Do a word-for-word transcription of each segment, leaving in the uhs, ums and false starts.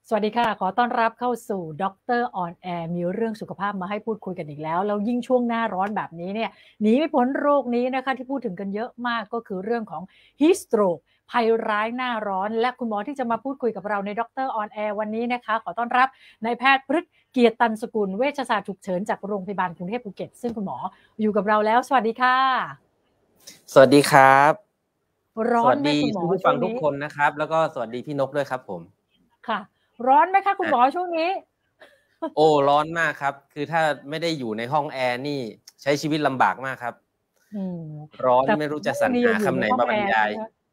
สวัสดีค่ะขอต้อนรับเข้าสู่ดรออนแอร์มีเรื่องสุขภาพมาให้พูดคุยกันอีกแล้วแล้วยิ่งช่วงหน้าร้อนแบบนี้เนี่ยหนีไม่พ้นโรคนี้นะคะที่พูดถึงกันเยอะมากก็คือเรื่องของ Heat Stroke ภัยร้ายหน้าร้อนและคุณหมอที่จะมาพูดคุยกับเราในดรออนแอร์วันนี้นะคะขอต้อนรับนายแพทย์พฤกษ์เกียรติตันสกุลเวชศาสตร์ฉุกเฉินจากโรงพยาบาลกรุงเทพภูเก็ตซึ่งคุณหมออยู่กับเราแล้วสวัสดีค่ะสวัสดีครับร้อนสวัสดีไหมคุณหมอผู้ฟังทุกคนนะครับแล้วก็สวัสดีพี่นกด้วยครับผมค่ะร้อนไหมคะคุณหมอช่วงนี้โอ้ร้อนมากครับคือถ้าไม่ได้อยู่ในห้องแอร์นี่ใช้ชีวิตลำบากมากครับร้อนไม่รู้จะสรรหาคำไหนมาบรรยาย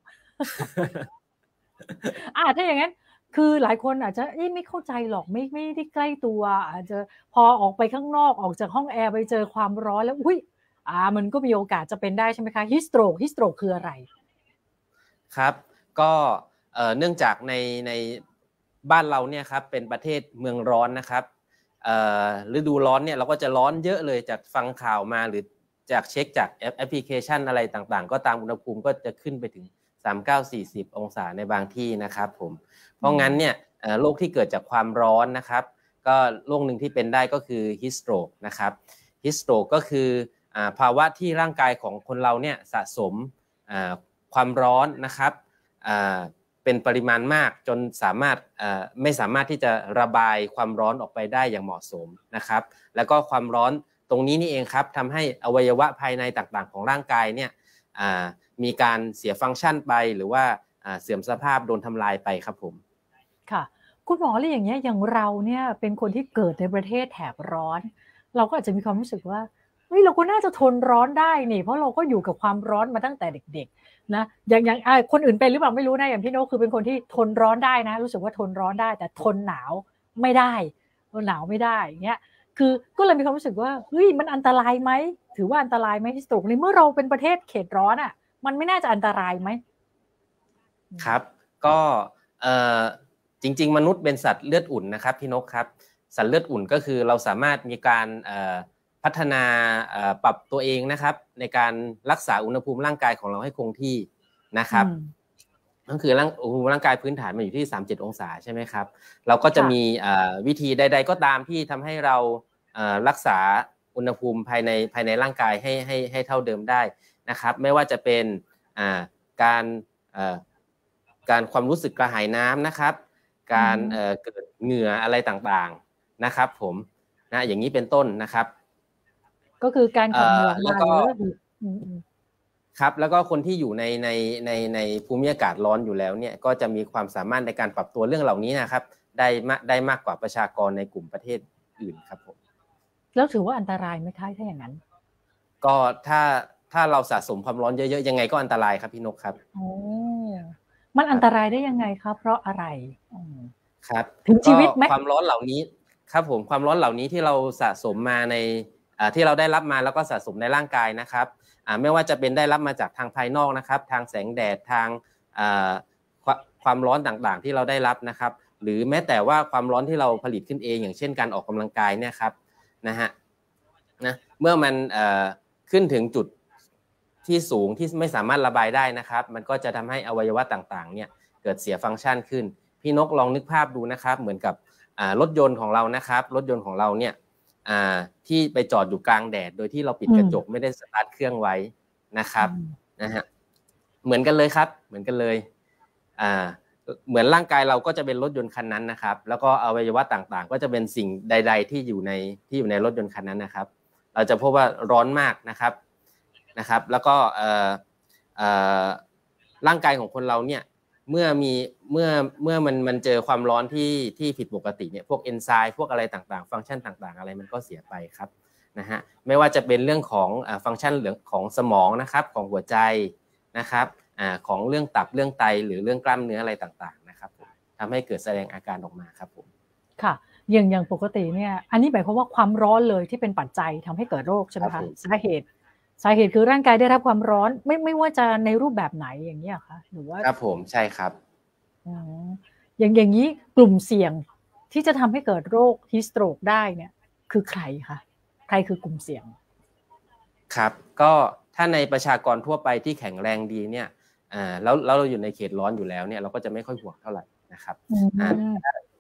อ่าถ้าอย่างนั้นคือหลายคนอาจจะไม่เข้าใจหรอกไม่ไม่ได้ใกล้ตัวอาจจะพอออกไปข้างนอกออกจากห้องแอร์ไปเจอความร้อนแล้วอุ้ยอ่ามันก็มีโอกาสจะเป็นได้ใช่ไหมคะ Heat Stroke Heat Stroke คืออะไรครับก็เอ่อเนื่องจากในในบ้านเราเนี่ยครับเป็นประเทศเมืองร้อนนะครับเอ่อฤดูร้อนเนี่ยเราก็จะร้อนเยอะเลยจากฟังข่าวมาหรือจากเช็คจากแอปพลิเคชันอะไรต่างๆก็ตามอุณหภูมิก็จะขึ้นไปถึงสามสิบเก้า สี่สิบองศาในบางที่นะครับผมเพราะงั้นเนี่ยโรคที่เกิดจากความร้อนนะครับก็โรคหนึ่งที่เป็นได้ก็คือ Heat Stroke นะครับ Heat Stroke ก็คือภาวะที่ร่างกายของคนเราเนี่ยสะสมความร้อนนะครับเป็นปริมาณมากจนสามารถไม่สามารถที่จะระบายความร้อนออกไปได้อย่างเหมาะสมนะครับแล้วก็ความร้อนตรงนี้นี่เองครับทำให้อวัยวะภายในต่างๆของร่างกายเนี่ยมีการเสียฟังก์ชันไปหรือว่าเสื่อมสภาพโดนทำลายไปครับผมค่ะคุณหมออะไรอย่างเงี้ยอย่างเราเนี่ยเป็นคนที่เกิดในประเทศแถบร้อนเราก็อาจจะมีความรู้สึกว่าเฮ้ยเราก็น่าจะทนร้อนได้นี่เพราะเราก็อยู่กับความร้อนมาตั้งแต่เด็กๆนะอย่างอย่างคนอื่นเป็นหรือเปล่าไม่รู้นะอย่างพี่โน้คือเป็นคนที่ทนร้อนได้นะรู้สึกว่าทนร้อนได้แต่ทนหนาวไม่ได้หนาวไม่ได้อย่างเงี้ยคือก็เลยมีความรู้สึกว่าเฮ้ยมันอันตรายไหมถือว่าอันตรายไหมที่สโตรกในเมื่อเราเป็นประเทศเขตร้อนอ่ะมันไม่น่าจะอันตรายไหมครับก็เอ่อจริงๆมนุษย์เป็นสัตว์เลือดอุ่นนะครับพี่นกครับสัตว์เลือดอุ่นก็คือเราสามารถมีการพัฒนาปรับตัวเองนะครับในการรักษาอุณหภูมิร่างกายของเราให้คงที่นะครับนั่นคือร่างอุณหภูมิร่างกายพื้นฐานมันอยู่ที่สามสิบเจ็ดองศาใช่ไหมครับเราก็จะมีวิธีใดๆก็ตามที่ทำให้เรารักษาอุณหภูมิภายในภายในร่างกายให้ให้ให้เท่าเดิมได้นะครับไม่ว่าจะเป็นการการความรู้สึกกระหายน้ำนะครับการเอ่อเกิดเหงื่ออะไรต่างๆนะครับผมนะอย่างนี้เป็นต้นนะครับก็คือการขับเหงื่อมาหรือครับแล้วก็คนที่อยู่ในในในในภูมิอากาศร้อนอยู่แล้วเนี่ยก็จะมีความสามารถในการปรับตัวเรื่องเหล่านี้นะครับได้มาได้มากกว่าประชากรในกลุ่มประเทศอื่นครับผมแล้วถือว่าอันตรายไหมคะถ้าอย่างนั้นก็ถ้าถ้าเราสะสมความร้อนเยอะๆยังไงก็อันตรายครับพี่นกครับโอ้มันอันตรายได้ยังไงครับเพราะอะไรครับถึงชีวิตไหมความร้อนเหล่านี้ครับผมความร้อนเหล่านี้ที่เราสะสมมาในที่เราได้รับมาแล้วก็สะสมในร่างกายนะครับไม่ว่าจะเป็นได้รับมาจากทางภายนอกนะครับทางแสงแดดทางความร้อนต่างๆที่เราได้รับนะครับหรือแม้แต่ว่าความร้อนที่เราผลิตขึ้นเองอย่างเช่นการออกกำลังกายเนี่ยครับนะฮะนะเมื่อมันขึ้นถึงจุดที่สูงที่ไม่สามารถระบายได้นะครับมันก็จะทำให้อวัยวะต่างๆเนี่ยเกิดเสียฟังก์ชันขึ้นพี่นกลองนึกภาพดูนะครับเหมือนกับรถยนต์ของเรานะครับรถยนต์ของเราเนี่ยที่ไปจอดอยู่กลางแดดโดยที่เราปิดกระจกไม่ได้สตาร์ทเครื่องไว้นะครับนะฮะเหมือนกันเลยครับเหมือนกันเลยอ่าเหมือนร่างกายเราก็จะเป็นรถยนต์คันนั้นนะครับแล้วก็อวัยวะต่างๆก็จะเป็นสิ่งใดๆที่อยู่ในที่อยู่ในรถยนต์คันนั้นนะครับเราจะพบว่าร้อนมากนะครับนะครับแล้วก็เอ่อเอ่อร่างกายของคนเราเนี่ยเมื่อมีเมื่อเมื่อมันมันเจอความร้อนที่ที่ผิดปกติเนี่ยพวกเอนไซม์พวกอะไรต่างๆฟังก์ชันต่างๆอะไรมันก็เสียไปครับนะฮะไม่ว่าจะเป็นเรื่องของฟังก์ชันเรื่องของสมองนะครับของหัวใจนะครับอ่าของเรื่องตับเรื่องไตหรือเรื่องกล้ามเนื้ออะไรต่างๆนะครับผมทำให้เกิดแสดงอาการออกมาครับผมค่ะอย่างอย่างปกติเนี่ยอันนี้หมายความว่าความร้อนเลยที่เป็นปัจจัยทำให้เกิดโรคใช่ไหมคะสาเหตุสาเหตุคือร่างกายได้รับความร้อนไม่ไม่ว่าจะในรูปแบบไหนอย่างนี้คะหรือว่าครับผมใช่ครับอ๋ออย่างอย่างนี้กลุ่มเสี่ยงที่จะทำให้เกิดโรคฮีสโตรกได้เนี่ยคือใครคะใครคือกลุ่มเสี่ยงครับก็ถ้าในประชากรทั่วไปที่แข็งแรงดีเนี่ยอ่าแล้วแล้วเราอยู่ในเขตร้อนอยู่แล้วเนี่ยเราก็จะไม่ค่อยห่วงเท่าไหร่นะครับอ่า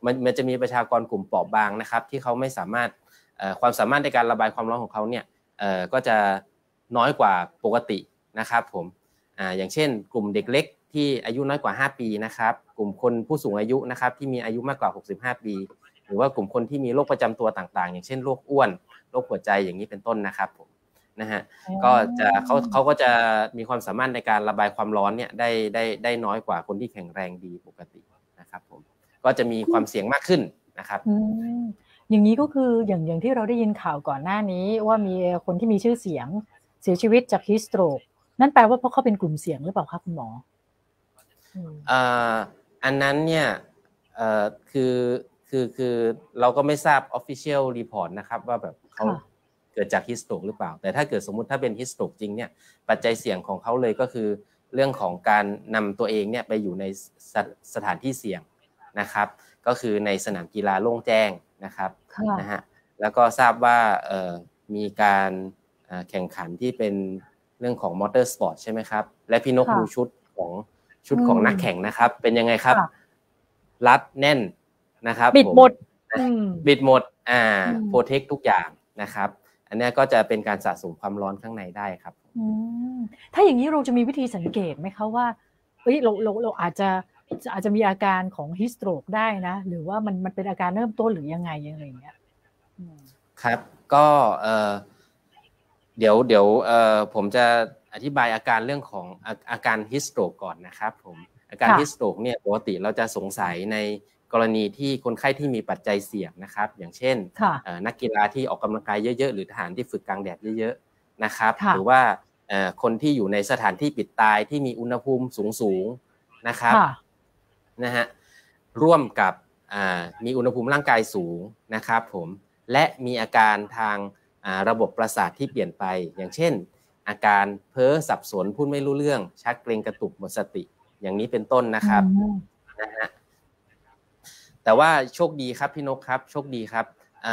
มันมันจะมีประชากรกลุ่มเปราะบางนะครับที่เขาไม่สามารถเอ่อความสามารถในการระบายความร้อนของเขาเนี่ยเอ่อก็จะน้อยกว่าปกตินะครับผมอ่าอย่างเช่นกลุ่มเด็กเล็กที่อายุน้อยกว่าห้าปีนะครับกลุ่มคนผู้สูงอายุนะครับที่มีอายุมากกว่าหกสิบห้าปีหรือว่ากลุ่มคนที่มีโรคประจำตัวต่างๆอย่างเช่นโรคอ้วนโรคหัวใจอย่างนี้เป็นต้นนะครับผมนะฮะก็จะเขาเขาก็จะมีความสามารถในการระบายความร้อนเนี่ยได้ได้ได้น้อยกว่าคนที่แข็งแรงดีปกตินะครับผมก็จะมีความเสี่ยงมากขึ้นนะครับอย่างนี้ก็คืออย่างอย่างที่เราได้ยินข่าวก่อนหน้านี้ว่ามีคนที่มีชื่อเสียงเสียชีวิตจากฮีสโตรกนั่นแปลว่าเพราะเขาเป็นกลุ่มเสี่ยงหรือเปล่าคะคุณหมออ่าอันนั้นเนี่ยเอ่อคือคือคือเราก็ไม่ทราบ official report นะครับว่าแบบเขาเกิดจากฮีสโตรกหรือเปล่าแต่ถ้าเกิดสมมุติถ้าเป็นฮีสโตรกจริงเนี่ยปัจจัยเสี่ยงของเขาเลยก็คือเรื่องของการนำตัวเองเนี่ยไปอยู่ในส, สถานที่เสี่ยงนะครับก็คือในสนามกีฬาโล่งแจ้งนะครับนะฮะแล้วก็ทราบว่าเอ่อมีการแข่งขันที่เป็นเรื่องของมอเตอร์สปอร์ตใช่ไหมครับและพี่นกดูชุดของชุดของนักแข่งนะครับเป็นยังไงครับรัดแน่นนะครับบิดหมดบิดหมดอ่าโปรเทคทุกอย่างนะครับอันนี้ก็จะเป็นการสะสมความร้อนข้างในได้ครับถ้าอย่างนี้เราจะมีวิธีสังเกตไหมคะว่าเฮ้ยเราเราเราอาจจะอาจจะมีอาการของฮีสโตรกได้นะหรือว่ามันมันเป็นอาการเริ่มต้นหรือยังไงอะไรอย่างเงี้ยครับก็เอ่อเดี๋ยวเดี๋ยวเอ่อผมจะอธิบายอาการเรื่องของอาการฮีสโตรกก่อนนะครับผมอาการฮีสโตรกเนี่ยปกติเราจะสงสัยในกรณีที่คนไข้ที่มีปัจจัยเสี่ยงนะครับอย่างเช่นนักกีฬาที่ออกกำลังกายเยอะๆหรือทหารที่ฝึกกลางแดดเยอะๆนะครับหรือว่าคนที่อยู่ในสถานที่ปิดตายที่มีอุณหภูมิสูงๆนะครับนะฮะร่วมกับมีอุณหภูมิร่างกายสูงนะครับผมและมีอาการทางระบบประสาทที่เปลี่ยนไปอย่างเช่นอาการเพ้อสับสนพูดไม่รู้เรื่องชักเกร็งกระตุกหมดสติอย่างนี้เป็นต้นนะครับนะฮะแต่ว่าโชคดีครับพี่นกครับโชคดีครับ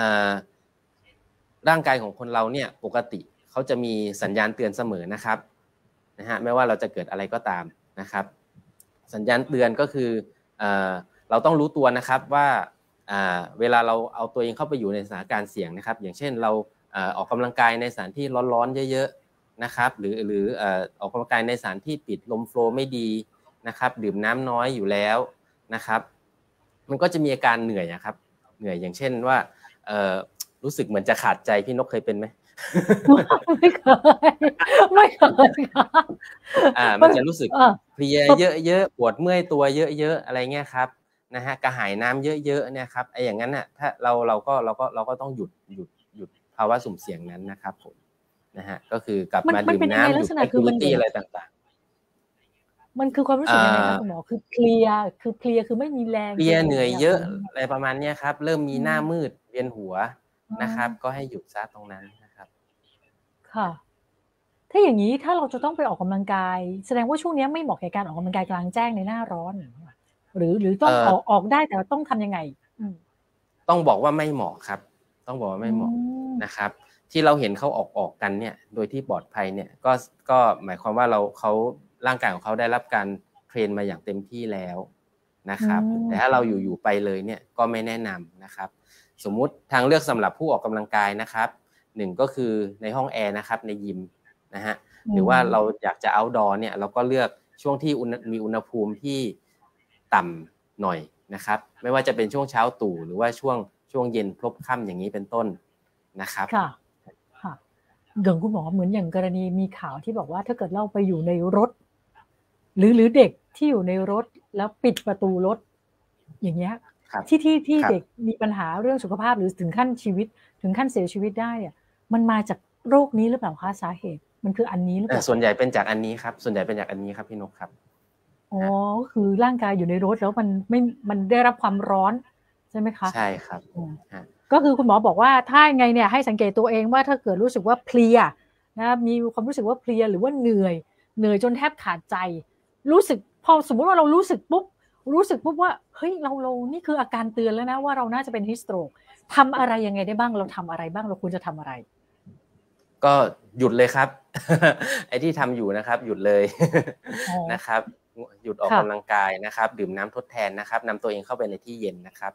ร่างกายของคนเราเนี่ยปกติเขาจะมีสัญญาณเตือนเสมอนะครับนะฮะไม่ว่าเราจะเกิดอะไรก็ตามนะครับสัญญาณเตือนก็คือเอ่อเราต้องรู้ตัวนะครับว่าเวลาเราเอาตัวเองเข้าไปอยู่ในสถานการณ์เสี่ยงนะครับอย่างเช่นเราออกกำลังกายในสถานที่ร้อนๆเยอะๆนะครับหรือหรือออกกำลังกายในสถานที่ปิดลมโฟลว์ไม่ดีนะครับดื่มน้ำน้อยอยู่แล้วนะครับมันก็จะมีอาการเหนื่อยครับเหนื่อยอย่างเช่นว่ารู้สึกเหมือนจะขาดใจพี่นกเคยเป็นไหมไม่เคยไม่เคยอ่ามันจะรู้สึกเพลียเยอะๆปวดเมื่อยตัวเยอะๆอะไรเงี้ยครับนะฮะกระหายน้ำเยอะๆเนี่ยครับไอ้อย่างนั้นน่ะถ้าเราเราก็เราก็เราก็ต้องหยุดหยุดหยุดภาวะสุ่มเสี่ยงนั้นนะครับผมนะฮะก็คือกลับมาดื่มน้ำหยุดแอคทิวิตี้อะไรต่างๆมันคือความรู้สึกยังไงคะคุณหมอคือเพลียคือเพลียคือไม่มีแรงเพลียเหนื่อยเยอะอะไรประมาณนี้ครับเริ่มมีหน้ามืดเวียนหัวนะครับก็ให้หยุดซะตรงนั้นนะครับค่ะถ้าอย่างนี้ถ้าเราจะต้องไปออกกำลังกายแสดงว่าช่วงนี้ไม่เหมาะแก่การออกกำลังกายกลางแจ้งในหน้าร้อนหรือหรือต้องออกออกได้แต่ต้องทำยังไงต้องบอกว่าไม่เหมาะครับต้องบอกว่าไม่เหมาะนะครับที่เราเห็นเขาออกออกกันเนี่ยโดยที่ปลอดภัยเนี่ยก็ก็หมายความว่าเราเขาร่างกายของเขาได้รับการเทรนมาอย่างเต็มที่แล้วนะครับแต่ถ้าเราอยู่ๆไปเลยเนี่ยก็ไม่แนะนำนะครับสมมุติทางเลือกสำหรับผู้ออกกำลังกายนะครับหนึ่งก็คือในห้องแอร์นะครับในยิมนะฮะหรือว่าเราอยากจะ outdoor เนี่ยเราก็เลือกช่วงที่มีอุณหภูมิที่ต่ำหน่อยนะครับไม่ว่าจะเป็นช่วงเช้าตู่หรือว่าช่วงช่วงเย็นพลบค่ำอย่างนี้เป็นต้นนะครับค่ะค่ะเดี๋ยวคุณหมอเหมือนอย่างกรณีมีข่าวที่บอกว่าถ้าเกิดเราไปอยู่ในรถหรือหรือเด็กที่อยู่ในรถแล้วปิดประตูรถอย่างเงี้ยที่ที่ที่เด็กมีปัญหาเรื่องสุขภาพหรือถึงขั้นชีวิตถึงขั้นเสียชีวิตได้เนี่ยมันมาจากโรคนี้หรือเปล่าคะสาเหตุมันคืออันนี้หรือเปล่าส่วนใหญ่เป็นจากอันนี้ครับส่วนใหญ่เป็นจากอันนี้ครับพี่นกครับอ๋อคือร่างกายอยู่ในรถแล้วมันไม่มันได้รับความร้อนใช่ไหมคะใช่ครับก็คือคุณหมอบอกว่าถ้าไงเนี่ยให้สังเกตตัวเองว่าถ้าเกิดรู้สึกว่าเพลียนะมีความรู้สึกว่าเพลียหรือว่าเหนื่อยเหนื่อยจนแทบขาดใจรู้สึกพอสมมุติว่าเรารู้สึกปุ๊บรู้สึกปุ๊บว่าเฮ้ยเราเรานี่คืออาการเตือนแล้วนะว่าเราน่าจะเป็นฮีสโตรกทำอะไรยังไงได้บ้างเราทำอะไรบ้างเราควรจะทำอะไรก็หยุดเลยครับไอ้ที่ทำอยู่นะครับหยุดเลยนะครับหยุดออกกำลังกายนะครับดื่มน้ำทดแทนนะครับนำตัวเองเข้าไปในที่เย็นนะครับ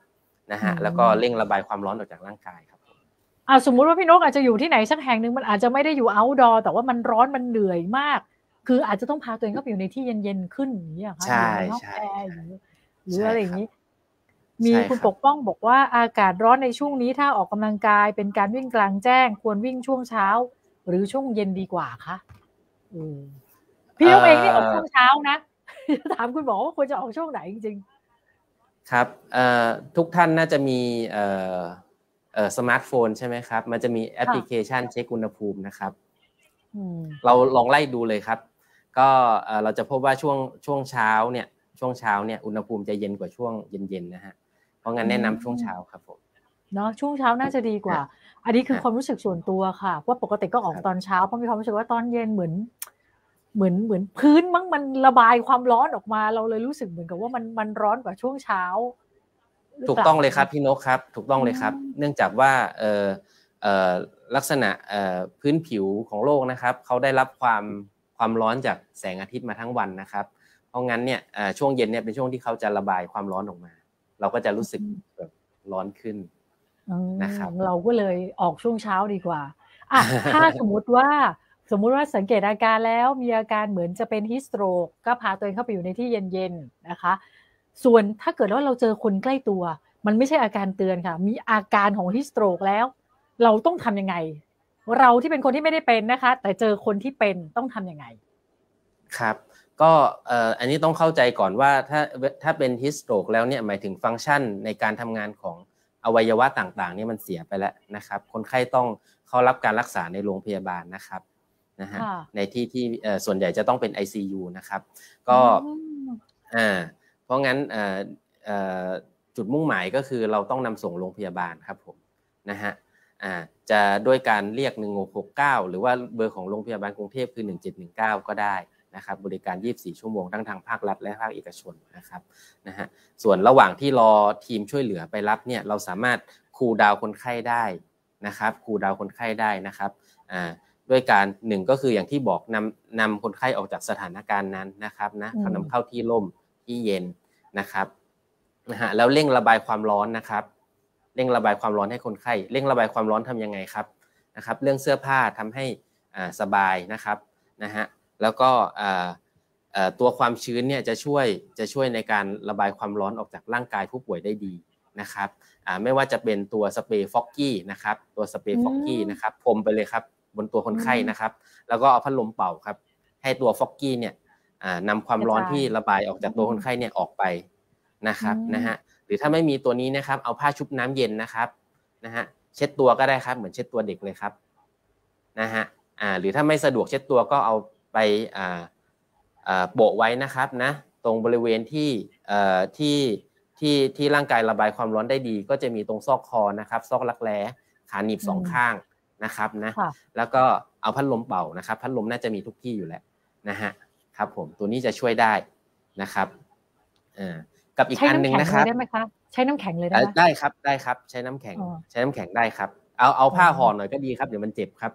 นะฮะแล้วก็เร่งระบายความร้อนออกจากร่างกายครับอ่าสมมุติว่าพี่นกอาจจะอยู่ที่ไหนสักแห่งนึงมันอาจจะไม่ได้อยู่ outdoor แต่ว่ามันร้อนมันเหนื่อยมากคืออาจจะต้องพาตัวเองเข้าไปอยู่ในที่เย็นๆขึ้นอย่างนี้ค่ะอยู่ในห้องแอร์หรือหรืออะไรอย่างนี้มีคุณปกป้องบอกว่าอากาศร้อนในช่วงนี้ถ้าออกกำลังกายเป็นการวิ่งกลางแจ้งควรวิ่งช่วงเช้าหรือช่วงเย็นดีกว่าคะพี่นกเองนี่ออกช่วงเช้านะถามคุณหมอว่าควรจะออกช่วงไหนจริงๆครับทุกท่านน่าจะมีเอ่อเอ่อสมาร์ทโฟนใช่ไหมครับมันจะมีแอปพลิเคชันเช็คอุณหภูมินะครับเราลองไล่ดูเลยครับก็เราจะพบว่าช่วงช่วงเช้าเนี่ยช่วงเช้าเนี่ยอุณหภูมิจะเย็นกว่าช่วงเย็นๆนะฮะเพราะงั้นแนะนำช่วงเช้าครับผมเนาะช่วงเช้าน่าจะดีกว่าอันนี้คือความรู้สึกส่วนตัวค่ะว่าปกติก็ออกตอนเช้าเพราะมีความรู้สึกว่าตอนเย็นเหมือนเหมือนเหมือนพื้นมั้งมันระบายความร้อนออกมาเราเลยรู้สึกเหมือนกับว่ามันมันร้อนกว่าช่วงเช้าถูกต้องเลยครับพี่นกครับถูกต้องเลยครับเนื่องจากว่าเอ่อเอ่อลักษณะเอ่อพื้นผิวของโลกนะครับเขาได้รับความความร้อนจากแสงอาทิตย์มาทั้งวันนะครับเพราะงั้นเนี่ยช่วงเย็นเนี่ยเป็นช่วงที่เขาจะระบายความร้อนออกมาเราก็จะรู้สึกแบบร้อนขึ้นนะครับเราก็เลยออกช่วงเช้าดีกว่าอ่ะถ้าสมมุติว่าสมมุติว่าสังเกตอาการแล้วมีอาการเหมือนจะเป็นฮีสโตรกก็พาตัวเองเข้าไปอยู่ในที่เย็นๆนะคะส่วนถ้าเกิดว่าเราเจอคนใกล้ตัวมันไม่ใช่อาการเตือนค่ะมีอาการของฮีสโตรกแล้วเราต้องทำยังไงเราที่เป็นคนที่ไม่ได้เป็นนะคะแต่เจอคนที่เป็นต้องทำยังไงครับก็เอ่ออันนี้ต้องเข้าใจก่อนว่าถ้าถ้าเป็นฮีสโตรกแล้วเนี่ยหมายถึงฟังก์ชันในการทำงานของอวัยวะต่างๆนี่มันเสียไปแล้วนะครับคนไข้ต้องเข้ารับการรักษาในโรงพยาบาลนะครับนะฮะในที่ที่ส่วนใหญ่จะต้องเป็น ไอ ซี ยู นะครับก็อ่าเพราะงั้นจุดมุ่งหมายก็คือเราต้องนำส่งโรงพยาบาลครับผมนะฮะอ่าจะด้วยการเรียกหนึ่งหกหกเก้าหรือว่าเบอร์ของโรงพยาบาลกรุงเทพคือหนึ่งเจ็ดหนึ่งเก้าก็ได้นะครับบริการยี่สิบสี่ชั่วโมงทั้งทางภาครัฐและภาคเอกชนนะครับนะฮะส่วนระหว่างที่รอทีมช่วยเหลือไปรับเนี่ยเราสามารถคูลดาวน์คนไข้ได้นะครับคูลดาวน์คนไข้ได้นะครับอ่าด้วยการหนึ่งก็คืออย่างที่บอกนำนำคนไข้ออกจากสถานการณ์นั้นนะครับนะเขานำเข้าที่ร่มที่เย็นนะครับนะฮะแล้วเร่งระบายความร้อนนะครับเร่งระบายความร้อนให้คนไข้เร่งระบายความร้อนทำยังไงครับนะครับเรื่องเสื้อผ้าทำให้อ่าสบายนะครับนะฮะแล้วก็ตัวความชื้นเนี่ยจะช่วยจะช่วยในการระบายความร้อนออกจากร่างกายผู้ป่วยได้ดีนะครับไม่ว่าจะเป็นตัวสเปรย์ฟอกกี้นะครับตัวสเปรย์ฟอกกี้นะครับพรมไปเลยครับบนตัวคนไข้นะครับแล้วก็เอาพัดลมเป่าครับให้ตัวฟอกกี้เนี่ยนำความร้อนที่ระบายออกจากตัวคนไข้เนี่ยออกไปนะครับนะฮะหรือถ้าไม่มีตัวนี้นะครับเอาผ้าชุบน้ำเย็นนะครับนะฮะเช็ดตัวก็ได้ครับเหมือนเช็ดตัวเด็กเลยครับนะฮะหรือถ้าไม่สะดวกเช็ดตัวก็เอาไปโปะไว้นะครับนะตรงบริเวณที่ที่ที่ที่ร่างกายระบายความร้อนได้ดีก็จะมีตรงซอกคอนะครับซอกรักแร้ขาหนีบสองข้างนะครับนะแล้วก็เอาพัดลมเป่านะครับพัดลมน่าจะมีทุกที่อยู่แล้วนะฮะครับผมตัวนี้จะช่วยได้นะครับกับอีกอันนึงนะครับได้ไหมคะใช้น้ำแข็งเลยได้ไหมได้ครับได้ครับใช้น้ำแข็งใช้น้ำแข็งได้ครับเอาเอาผ้าห่อหน่อยก็ดีครับเดี๋ยวมันเจ็บครับ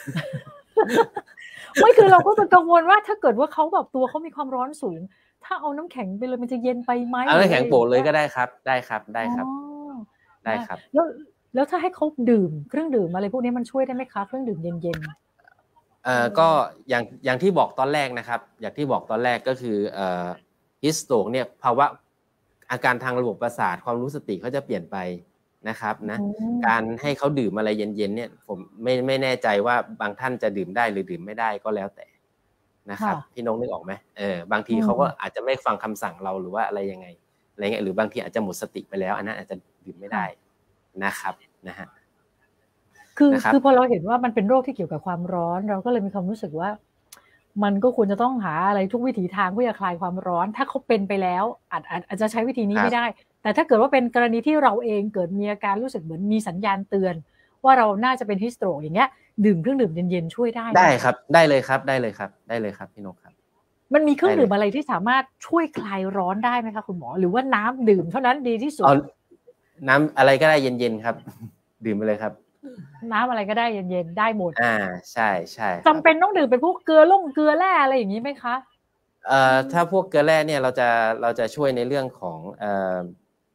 ไม่คือเราก็จะกังวลว่าถ้าเกิดว่าเขาแบบตัวเขามีความร้อนสูงถ้าเอาน้ำแข็งไปเลยมันจะเย็นไปไหมเอาน้ำแข็งโปะเลยก็ได้ครับได้ครับได้ครับได้ครับแล้วแล้วถ้าให้เขาดื่มเครื่องดื่มอะไรพวกนี้มันช่วยได้ไหมคะเครื่องดื่มเย็นๆเอ่อก็อย่างอย่างที่บอกตอนแรกนะครับอย่างที่บอกตอนแรกก็คือเอ่อฮิสโตรกเนี่ยภาวะอาการทางระบบประสาทความรู้สติเขาจะเปลี่ยนไปนะครับนะการให้เขาดื่มอะไรเย็นๆเนี่ยผมไม่ไม่แน่ใจว่าบางท่านจะดื่มได้หรือดื่มไม่ได้ก็แล้วแต่นะครับพี่น้องนึกออกไหมเออบางทีเขาก็อาจจะไม่ฟังคำสั่งเราหรือว่าอะไรยังไงอะไรเงี้ยหรือบางทีอาจจะหมดสติไปแล้วอันนั้นอาจจะดื่มไม่ได้นะครับนะฮะคือคือพอเราเห็นว่ามันเป็นโรคที่เกี่ยวกับความร้อนเราก็เลยมีความรู้สึกว่ามันก็ควรจะต้องหาอะไรทุกวิถีทางเพื่อจะคลายความร้อนถ้าเขาเป็นไปแล้วอาจอาจจะใช้วิธีนี้ไม่ได้แต่ถ้าเกิดว่าเป็นกรณีที่เราเองเกิดมีอาการรู้สึกเหมือนมีสัญญาณเตือนว่าเราน่าจะเป็นฮิสโตรกอย่างเงี้ยดื่มเครื่องดื่มเย็นๆช่วยได้ได้ครับได้เลยครับได้เลยครับได้เลยครับพี่นกครับมันมีเครื่องดื่มอะไรที่สามารถช่วยคลายร้อนได้ไหมคะคุณหมอหรือว่าน้ำดื่มเท่านั้นดีที่สุดน้ำอะไรก็ได้เย็นๆครับดื่มไปเลยครับน้ำอะไรก็ได้เย็นๆได้หมดอ่าใช่ใช่จำเป็นต้องดื่มเป็นพวกเกลือล่งเกลือแร่อะไรอย่างนี้ไหมคะเอ่อถ้าพวกเกลือแร่เนี่ยเราจะเราจะช่วยในเรื่องของเอ่อใน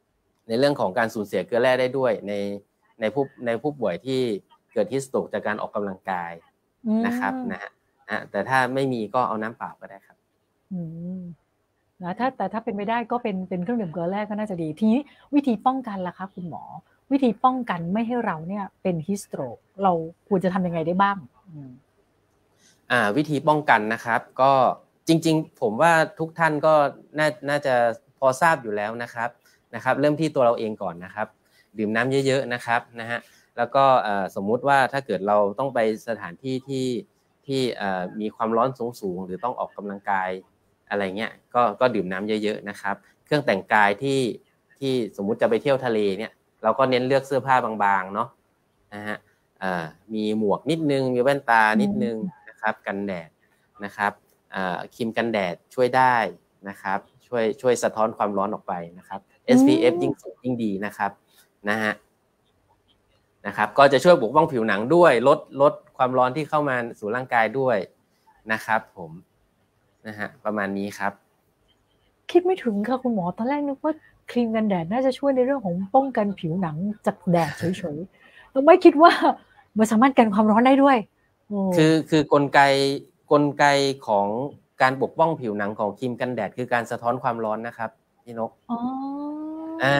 ในเรื่องของการสูญเสียเกลือแร่ได้ด้วยในในผู้ในผู้ป่วยที่เกิดฮีสโตรกจากการออกกำลังกายนะครับนะฮะแต่ถ้าไม่มีก็เอาน้ำเปล่าก็ได้ครับอืมนะถ้าแต่ถ้าเป็นไม่ได้ก็เป็นเป็นเครื่องดื่มเกลือแร่ก็น่าจะดีทีนี้วิธีป้องกันล่ะคะคุณหมอวิธีป้องกันไม่ให้เราเนี่ยเป็นฮีสโตรกเราควรจะทำยังไงได้บ้างอ่าวิธีป้องกันนะครับก็จริงๆผมว่าทุกท่านก็น่าน่าจะพอทราบอยู่แล้วนะครับนะครับเริ่มที่ตัวเราเองก่อนนะครับดื่มน้ำเยอะๆนะครับนะฮะแล้วก็สมมุติว่าถ้าเกิดเราต้องไปสถานที่ที่ที่มีความร้อนสูงๆหรือต้องออกกำลังกายอะไรเงี้ยก็ก็ดื่มน้ำเยอะๆนะครับเครื่องแต่งกายที่ที่สมมุติจะไปเที่ยวทะเลเนี่ยเราก็เน้นเลือกเสื้อผ้าบางๆเนาะนะฮะมีหมวกนิดนึงมีแว่นตานิดนึงนะครับกันแดดนะครับครีมกันแดดช่วยได้นะครับช่วยช่วยสะท้อนความร้อนออกไปนะครับ เอส พี เอฟ ยิ่งสูงยิ่งดีนะครับนะฮะนะครับก็จะช่วยปกป้องผิวหนังด้วยลดลดความร้อนที่เข้ามาสู่ร่างกายด้วยนะครับผมนะฮะประมาณนี้ครับคิดไม่ถึงค่ะคุณหมอตอนแรกนึกว่าครีมกันแดดน่าจะช่วยในเรื่องของป้องกันผิวหนังจากแดดเฉยๆแล้วไม่คิดว่ามันสามารถกันความร้อนได้ด้วยคือคือกลไกกลไกของการปกป้องผิวหนังของครีมกันแดดคือการสะท้อนความร้อนนะครับพี่นกอ๋ออ่า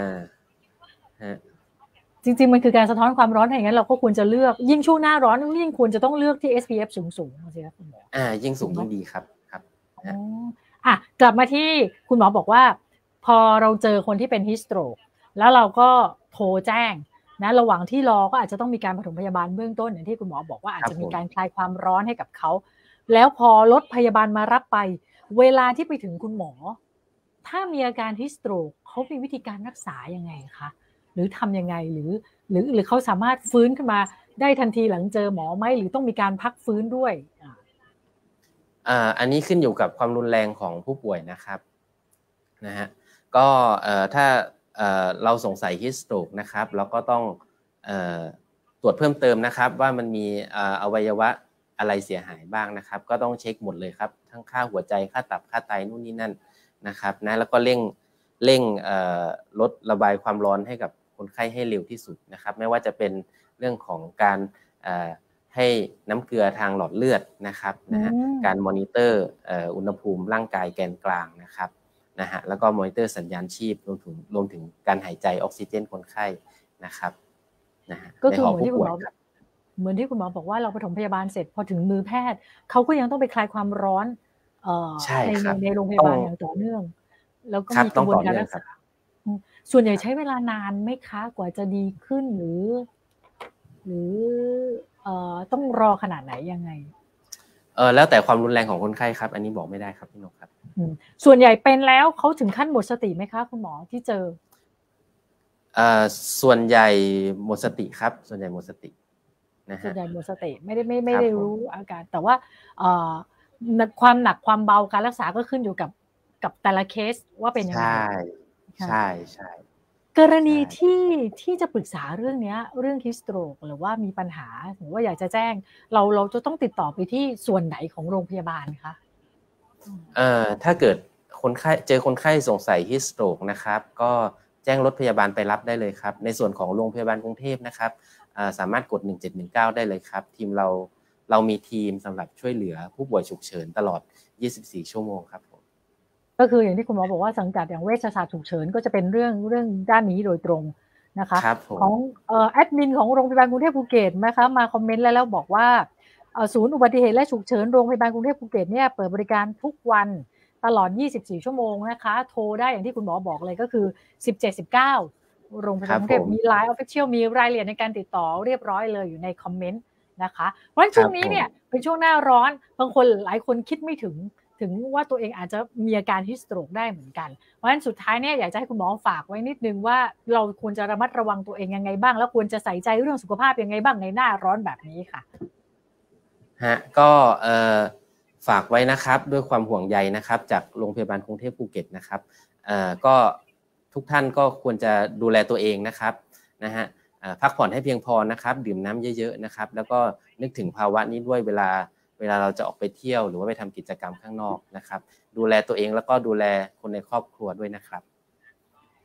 จริงๆมันคือการสะท้อนความร้อนอย่างนั้นเราก็ควรจะเลือกยิ่งช่วงหน้าร้อนยิ่งควรจะต้องเลือกที่ เอส พี เอฟ สูงๆใช่ไหมคุณหมออ่ายิ่งสูงยิ่งดีครับครับอ๋ออ่ะกลับมาที่คุณหมอบอกว่าพอเราเจอคนที่เป็นฮีสโตรกแล้วเราก็โทรแจ้งนะระหว่างที่รอก็อาจจะต้องมีการปฐมพยาบาลเบื้องต้นอย่างที่คุณหมอบอกว่าอาจจะมีการคลายความร้อนให้กับเขาแล้วพอรถพยาบาลมารับไปเวลาที่ไปถึงคุณหมอถ้ามีอาการฮีสโตรกเขามีวิธีการรักษายังไงคะหรือทำยังไงหรือหรือหรือเขาสามารถฟื้นขึ้นมาได้ทันทีหลังเจอหมอไหมหรือต้องมีการพักฟื้นด้วยอ่าอันนี้ขึ้นอยู่กับความรุนแรงของผู้ป่วยนะครับนะฮะก็เอ่อถ้าเอ่อเราสงสัยฮีสโตรกนะครับเราก็ต้องเอ่อตรวจเพิ่มเติมนะครับว่ามันมีอวัยวะอะไรเสียหายบ้างนะครับก็ต้องเช็คหมดเลยครับทั้งค่าหัวใจค่าตับค่าไตนู่นนี่นั่นนะครับนะแล้วก็เร่งเร่งลดระบายความร้อนให้กับคนไข้ให้เร็วที่สุดนะครับไม่ว่าจะเป็นเรื่องของการให้น้ำเกลือทางหลอดเลือดนะครับนะฮะการมอนิเตอร์อุณหภูมิร่างกายแกนกลางนะครับนะฮะแล้วก็มอนิเตอร์สัญญาณชีพรวมถึงรวมถึงการหายใจออกซิเจนคนไข้นะครับนะฮะก็คือเหมือนที่คุณหมอเหมือนที่คุณหมอบอกว่าเราปฐมพยาบาลเสร็จพอถึงมือแพทย์เขาก็ยังต้องไปคลายความร้อนในในโรงพยาบาลอย่างต่อเนื่องแล้วก็มีกระบวนการรักษาส่วนใหญ่ใช้เวลานานไหมคะกว่าจะดีขึ้นหรือหรือต้องรอขนาดไหนยังไงเออแล้วแต่ความรุนแรงของคนไข้ครับอันนี้บอกไม่ได้ครับพี่นกครับส่วนใหญ่เป็นแล้วเขาถึงขั้นหมดสติไหมคะคุณหมอที่เจอเอ่อส่วนใหญ่หมดสติครับส่วนใหญ่หมดสตินะฮะส่วนใหญ่หมดสติไม่ได้ไม่ไม่ได้รู้อาการแต่ว่าความหนักความเบาการรักษาก็ขึ้นอยู่กับกับแต่ละเคสว่าเป็นยังไงใช่ใช่ใช่กรณีที่ที่จะปรึกษาเรื่องนี้เรื่องฮีสโตรกหรือว่ามีปัญหาหรือว่าอยากจะแจ้งเราเราจะต้องติดต่อไปที่ส่วนไหนของโรงพยาบาลคะเอ่อถ้าเกิดคนไข้เจอคนไข้สงสัยฮีสโตรกนะครับก็แจ้งรถพยาบาลไปรับได้เลยครับในส่วนของโรงพยาบาลกรุงเทพนะครับสามารถกดหนึ่งเจ็ดหนึ่งเก้าได้เลยครับทีมเราเรามีทีมสำหรับช่วยเหลือผู้ป่วยฉุกเฉินตลอดยี่สิบสี่ชั่วโมงครับผมก็คืออย่างที่คุณหมอบอกว่าสังกัดอย่างเวชศาสตร์ฉุกเฉินก็จะเป็นเรื่องเรื่องด้านนี้โดยตรงนะคะของเอ่อแอดมินของโรงพยาบาลกรุงเทพภูเก็ตนะคะมาคอมเมนต์แล้วแล้วบอกว่าศูนย์อุบัติเหตุและฉุกเฉินโรงพยาบาลกรุงเทพภูเก็ตเนี่ยเปิดบริการทุกวันตลอดยี่สิบสี่ชั่วโมงนะคะโทรได้อย่างที่คุณหมอบอกเลยก็คือสิบเจ็ด สิบเก้าโรงพยาบาลกรุงเทพมี ไลน์ Official มีรายละเอียดในการติดต่อเรียบร้อยเลยอยู่ในคอมเมนต์นะคะเพราะฉะนั้นช่วงนี้เนี่ยเป็นช่วงหน้าร้อนบางคนหลายคนคิดไม่ถึงถึงว่าตัวเองอาจจะมีอาการฮีสโตรกได้เหมือนกันเพราะฉะนั้นสุดท้ายเนี่ยอยากจะให้คุณหมอฝากไว้นิดนึงว่าเราควรจะระมัดระวังตัวเองยังไงบ้างแล้วควรจะใส่ใจเรื่องสุขภาพยังไงบ้างในหน้าร้อนแบบนี้ค่ะฮะก็เอ่อฝากไว้นะครับด้วยความห่วงใยนะครับจากโรงพยาบาลกรุงเทพภูเก็ตนะครับเอ่อก็ทุกท่านก็ควรจะดูแลตัวเองนะครับนะฮะพักผ่อนให้เพียงพอนะครับดื่มน้ำเยอะๆนะครับแล้วก็นึกถึงภาวะนี้ด้วยเวลาเวลาเราจะออกไปเที่ยวหรือว่าไปทำกิจกรรมข้างนอกนะครับดูแลตัวเองแล้วก็ดูแลคนในครอบครัวด้วยนะครับ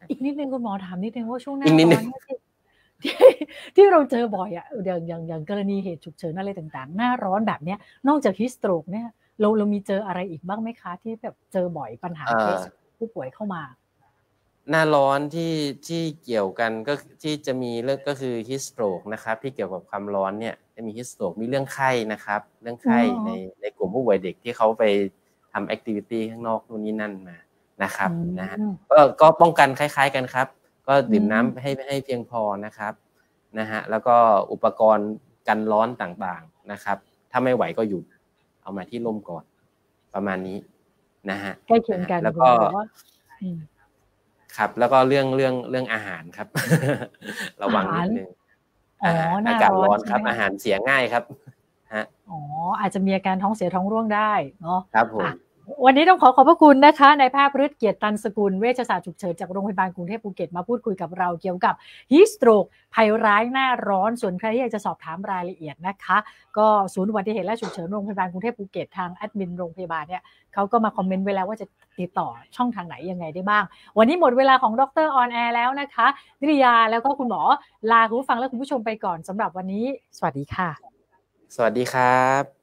อีกนิดนึงคุณหมอถามนิดนึงว่าช่วงหน้าอีกนิดร้นึอนงเนี่ยที่ ที่เราเจอบ่อยอะอย่างอย่างอย่างกรณีเหตุฉุกเฉินอะไรต่างๆ หน้าร้อนแบบเนี้ยนอกจาก heat stroke เนี่ยเราเรามีเจออะไรอีกบ้างไหมคะที่แบบเจอบ่อยปัญหาเอ่เคอสผู้ป่วยเข้ามา? หน้าร้อนที่ที่เกี่ยวกันก็ที่จะมีเรื่องก็คือ heat stroke นะครับที่เกี่ยวกับความร้อนเนี่ยจะมี heat stroke มีเรื่องไข้นะครับเรื่องไข้ในในกลุ่มผู้ป่วยเด็กที่เขาไปทำแอกทิวิตีข้างนอกนู่นนี่นั่นมานะครับนะฮะอืมก็ก็ป้องกันคล้ายๆกันครับก็ดื่มน้ำอืมให้ให้เพียงพอนะครับนะฮะแล้วก็อุปกรณ์กันร้อนต่างๆนะครับถ้าไม่ไหวก็หยุดเอามาที่ร่มก่อนประมาณนี้นะฮะใกล้เคียงกันแล้วคุณก็หมอบอกว่า อืมครับแล้วก็เรื่องเรื่องเรื่องอาหารครับ ระวังนิดหนึ่งอ๋ออาหารห หอากาศน้าร้อนร้อนใช่คไหรัมบคะ? อาหารเสียง่ายครับครับอ๋อ อาจจะมีอาการท้องเสียท้องร่วงได้เนาะครับผอะมวันนี้ต้องขอขอบพระคุณนะคะนายแพทย์พฤทธิ์ เกียรติตันสกุล เวชศาสตร์ฉุกเฉินจากโรงพยาบาลกรุงเทพภูเก็ตมาพูดคุยกับเราเกี่ยวกับ heat stroke ภัยร้ายหน้าร้อน ส่วนใครที่อยากจะสอบถามรายละเอียดนะคะ ก็ศูนย์อุบัติเหตุและฉุกเฉินโรงพยาบาลกรุงเทพภูเก็ตทางแอดมินโรงพยาบาลเนี่ยเขาก็มาคอมเมนต์ไว้แล้วว่าจะติดต่อช่องทางไหนยังไงได้บ้าง วันนี้หมดเวลาของดร. on air แล้วนะคะ นิตยาแล้วก็คุณหมอลาคุณผู้ฟังและคุณผู้ชมไปก่อนสำหรับวันนี้ สวัสดีค่ะสวัสดีครับ